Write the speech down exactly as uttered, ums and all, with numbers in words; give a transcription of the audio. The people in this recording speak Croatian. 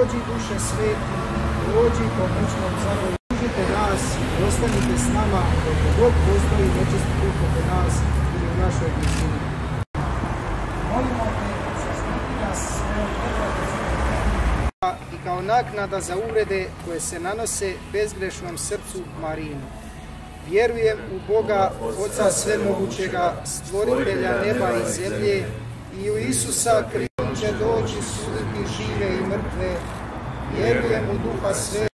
dođi duše sveti, dođi po noćnom zarovu, užite nas i ostanite s nama dok god postoji nečist duh oko nas ili u našoj blizini. Molimo te, zaštiti nas i kao naknada za uvrede koje se nanose bezgrešnom srcu Marinu. Vjerujem u Boga, Oca Svemogućega, stvoritelja neba i zemlje, i u Isusa koji će doći suditi žive i mrtve. Vjerujem u Duha Svetog,